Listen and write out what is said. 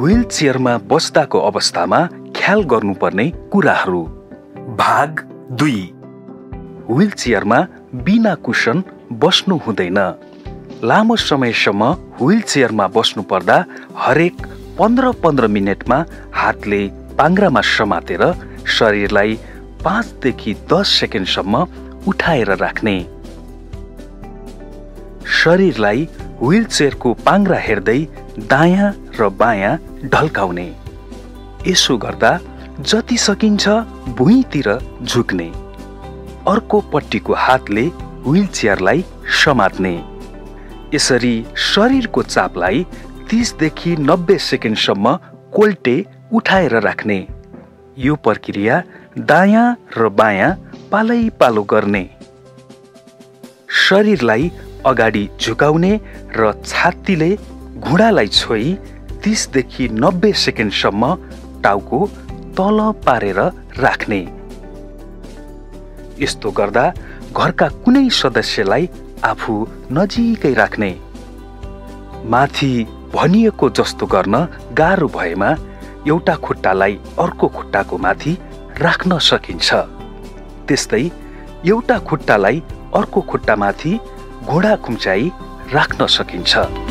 Wheel चेयरमा बस्दाको अवस्थामा ख्याल गर्नुपर्ने कुराहरू। भाग 2। व्हील चेयरमा बिना कुसन बस्नु हुँदैन। लामो समयसम्म व्हील चेयरमा बस्नु पर्दा हरेक 15-15 मिनेटमा हातले पाङ्ग्रामा समातेर शरीरलाई 5 देखि 10 सेकेन्डसम्म उठाएर राख्ने। शरीरलाई व्हील चेयरको पाङ्ग्रा हेर्दै दायाँ र बायाँ ढल्काउने। यसो गर्दा जति सकिन्छ भुइँतिर झुक्ने। अर्को पट्टिको हातले व्हील चेयरलाई समात्ने। यसरी शरीरको चापलाई 30 देखि 90 सेकेन्डसम्म कोल्टे उठाएर राख्ने। यो प्रक्रिया दायाँ र बायाँ पालै पालो गर्ने। शरीरलाई अगाडि झुकाउने र छातीले घुँडालाई छोई 30 देखि 90 सेकेन्डसम्म टाउको तल पारेर राख्ने। यस्तो गर्दा घरका कुनै सदस्यलाई आफू नजिकै राख्ने। माथि भनिएको जस्तो गर्न गाह्रो भएमा एउटा खुट्टालाई अर्को खुट्टाको माथि राख्न सकिन्छ। त्यस्तै एउटा खुट्टालाई अर्को खुट्टामाथि घुँडा खुम्चाई राख्न सकिन्छ।